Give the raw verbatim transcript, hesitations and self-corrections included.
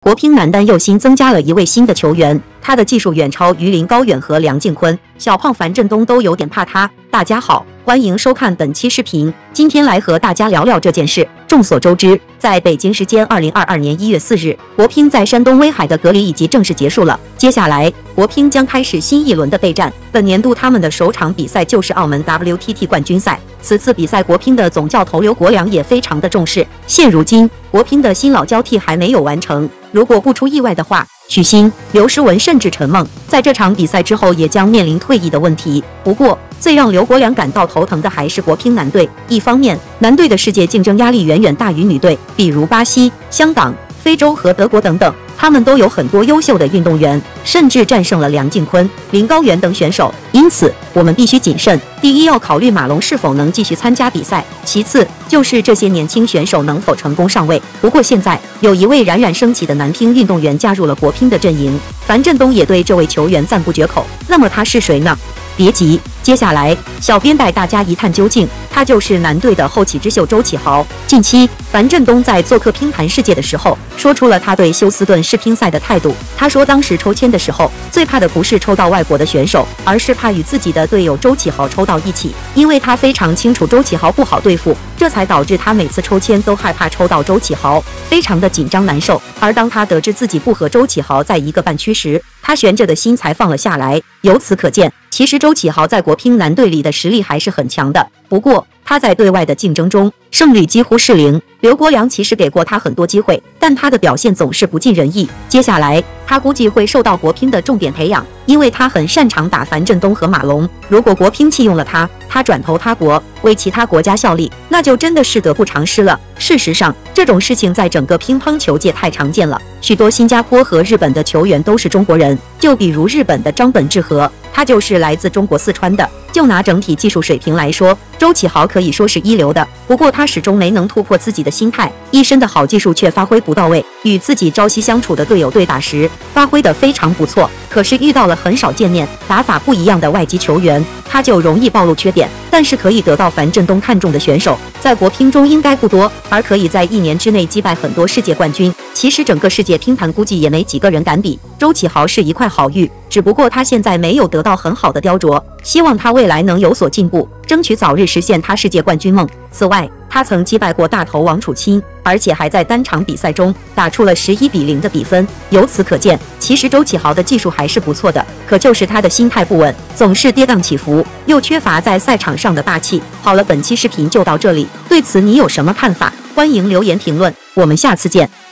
国乒男单又新增加了一位新的球员，他的技术远超于林高远和梁靖昆，小胖樊振东都有点怕他。大家好，欢迎收看本期视频，今天来和大家聊聊这件事。众所周知，在北京时间二零二二年一月四日，国乒在山东威海的隔离以及正式结束了。接下来，国乒将开始新一轮的备战。本年度他们的首场比赛就是澳门 W T T 冠军赛。此次比赛，国乒的总教头刘国梁也非常的重视。现如今，国乒的新老交替还没有完成，如果不出意外的话，许昕、刘诗雯甚至陈梦在这场比赛之后也将面临退役的问题。不过，最让刘国梁感到头疼的还是国乒男队。一方面，男队的世界竞争压力远远大于女队，比如巴西、香港、非洲和德国等等，他们都有很多优秀的运动员，甚至战胜了梁靖昆、林高远等选手。因此，我们必须谨慎。第一，要考虑马龙是否能继续参加比赛；其次，就是这些年轻选手能否成功上位。不过，现在有一位冉冉升起的男乒运动员加入了国乒的阵营，樊振东也对这位球员赞不绝口。那么他是谁呢？别急，接下来小编带大家一探究竟。他就是男队的后起之秀周启豪。近期，樊振东在做客乒坛世界的时候，说出了他对休斯顿世乒赛的态度。他说，当时抽签的时候，最怕的不是抽到外国的选手，而是怕与自己的队友周启豪抽到一起，因为他非常清楚周启豪不好对付，这才导致他每次抽签都害怕抽到周启豪，非常的紧张难受。而当他得知自己不和周启豪在一个半区时，他悬着的心才放了下来。由此可见，其实周启豪在国乒男队里的实力还是很强的。不过，他在对外的竞争中胜率几乎是零。刘国梁其实给过他很多机会，但他的表现总是不尽人意。接下来，他估计会受到国乒的重点培养，因为他很擅长打樊振东和马龙。如果国乒弃用了他，他转投他国，为其他国家效力，那就真的是得不偿失了。事实上，这种事情在整个乒乓球界太常见了。许多新加坡和日本的球员都是中国人，就比如日本的张本智和，他就是来自中国四川的。就拿整体技术水平来说，周启豪可以说是一流的，不过他始终没能突破自己的心态，一身的好技术却发挥不到位。与自己朝夕相处的队友对打时，发挥得非常不错，可是遇到了很少见面、打法不一样的外籍球员，他就容易暴露缺点。但是可以得到樊振东看中的选手，在国乒中应该不多，而可以在一年之内击败很多世界冠军。其实整个世界乒坛估计也没几个人敢比。周启豪是一块好玉，只不过他现在没有得到很好的雕琢，希望他未来能有所进步，争取早日实现他世界冠军梦。此外，他曾击败过大头王楚钦，而且还在单场比赛中打出了十一比零的比分。由此可见，其实周启豪的技术还是不错的，可就是他的心态不稳，总是跌宕起伏，又缺乏在赛场上的霸气。好了，本期视频就到这里，对此你有什么看法？欢迎留言评论，我们下次见。